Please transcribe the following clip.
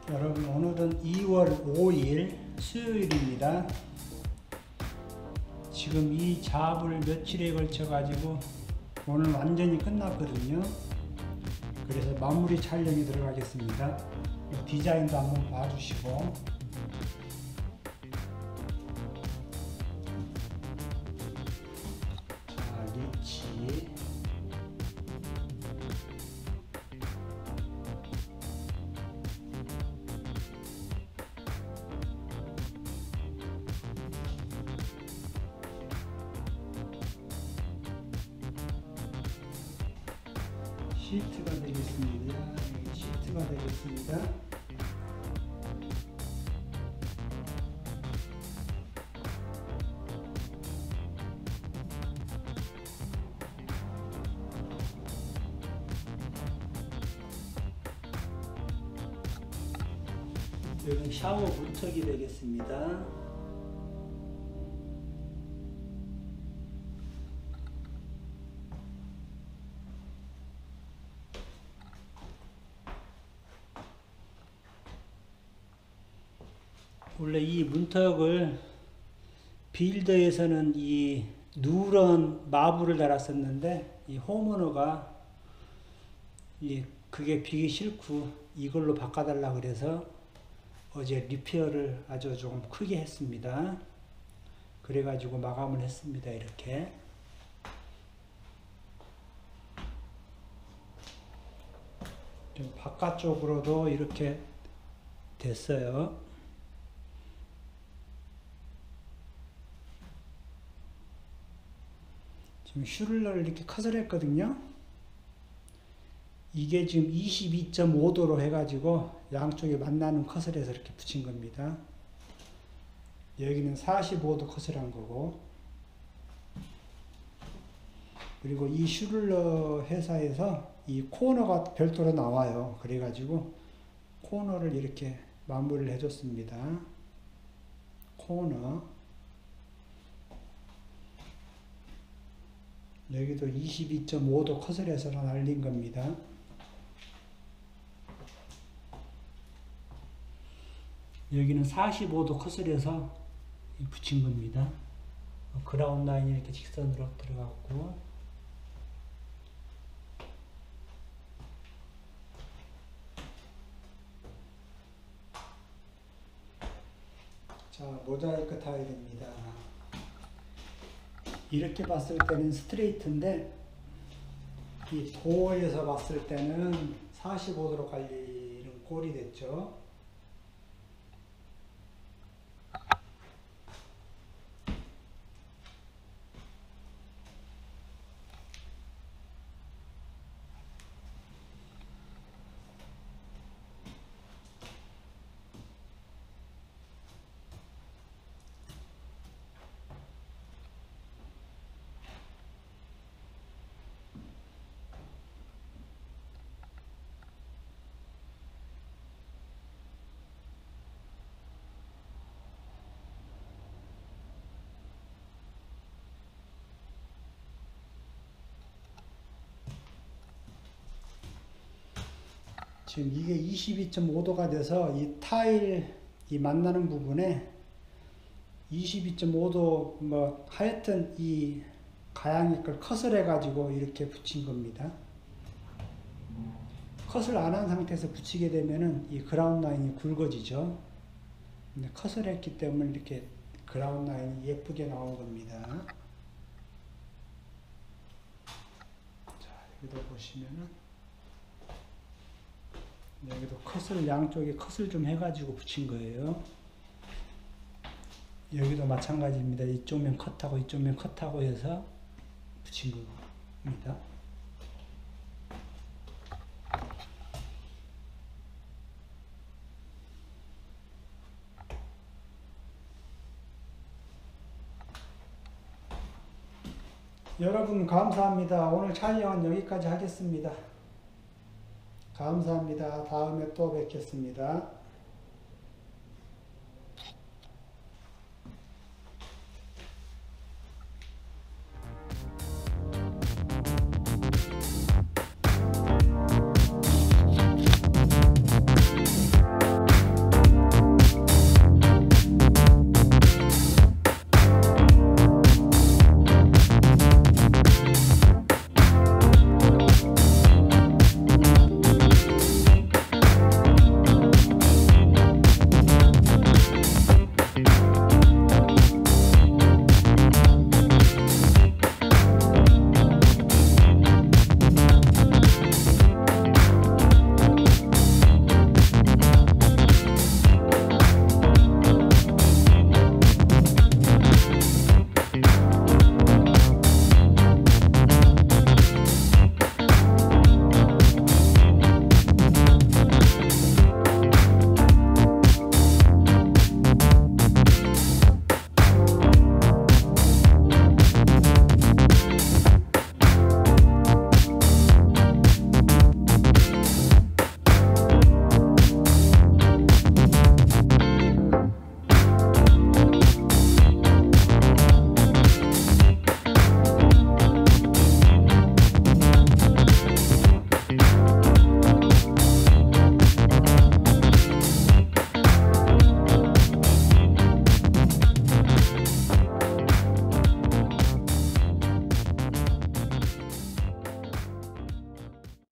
여러분, 오늘은 2월 5일 수요일입니다. 지금 이 작업을 며칠에 걸쳐 가지고 오늘 완전히 끝났거든요. 그래서 마무리 촬영이 들어가겠습니다. 디자인도 한번 봐주시고, 리치, 시트가 되겠습니다. 시트가 되겠습니다. 여기 샤워 문턱이 되겠습니다. 원래 이 문턱을 빌더에서는 이 누런 마블을 달았었는데, 이 홈오너가 그게 비기 싫고 이걸로 바꿔달라 그래서 어제 리페어를 아주 조금 크게 했습니다. 그래가지고 마감을 했습니다. 이렇게. 좀 바깥쪽으로도 이렇게 됐어요. 지금 슈를러를 이렇게 컷을 했거든요. 이게 지금 22.5도로 해가지고 양쪽에 만나는 컷을 해서 이렇게 붙인 겁니다. 여기는 45도 컷을 한 거고, 그리고 이 슈를러 회사에서 이 코너가 별도로 나와요. 그래가지고 코너를 이렇게 마무리를 해줬습니다. 코너. 여기도 22.5도 컷을 해서 날린 겁니다. 여기는 45도 컷을 해서 붙인 겁니다. 그라운드 라인이 이렇게 직선으로 들어갔고, 자, 모자이크 타일입니다. 이렇게 봤을 때는 스트레이트인데, 이 도어에서 봤을 때는 45도로 갈리는 꼴이 됐죠. 지금 이게 22.5도가 돼서 이 타일 이 만나는 부분에 22.5도 뭐 하여튼 이 가양이 걸 컷을 해가지고 이렇게 붙인 겁니다. 컷을 안 한 상태에서 붙이게 되면은 이 그라운드 라인이 굵어지죠. 근데 컷을 했기 때문에 이렇게 그라운드 라인이 예쁘게 나온 겁니다. 자, 여기도 보시면은 여기도 컷을, 양쪽에 컷을 좀 해가지고 붙인 거예요. 여기도 마찬가지입니다. 이쪽면 컷하고 이쪽면 컷하고 해서 붙인 겁니다. 여러분 감사합니다. 오늘 촬영은 여기까지 하겠습니다. 감사합니다. 다음에 또 뵙겠습니다.